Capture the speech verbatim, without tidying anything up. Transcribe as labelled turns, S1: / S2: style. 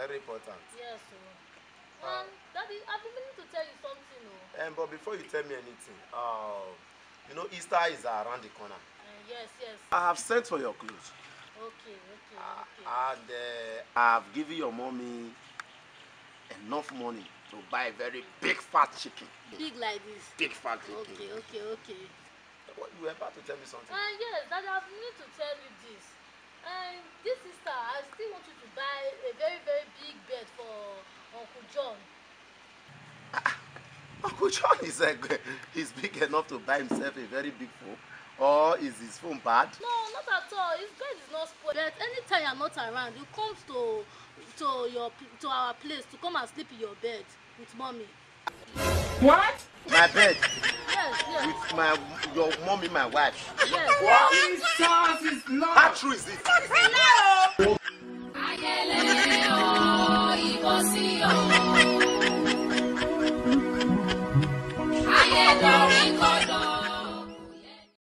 S1: Very important.
S2: Yes, sir. Um, Daddy, I've been meaning to tell you something, oh.
S1: Um, but before you tell me anything, uh, you know, Easter is around the corner.
S2: Uh, yes, yes.
S1: I have sent for your clothes.
S2: Okay, okay,
S1: Uh,
S2: okay.
S1: and uh, I have given your mommy enough money to buy a very big fat chicken.
S2: Big like this?
S1: Big fat chicken.
S2: Okay, okay, okay.
S1: What, you were about to tell me something?
S2: Uh, yes, Daddy, I've been meaning to tell you this. Um, this Easter, I still want you to buy a very, very big bed for Uncle John.
S1: Uncle John is uh, he's big enough to buy himself a very big phone, or is his phone bad?
S2: No, not at all. His bed is not spoiled. But anytime you're not around, you come to to your to our place to come and sleep in your bed with mommy.
S3: What?
S1: My bed?
S2: Yes, yes.
S1: With my your mommy, my wife?
S2: Yes.
S1: What?
S3: Jesus is Lord.
S1: How true is it?
S2: Hello.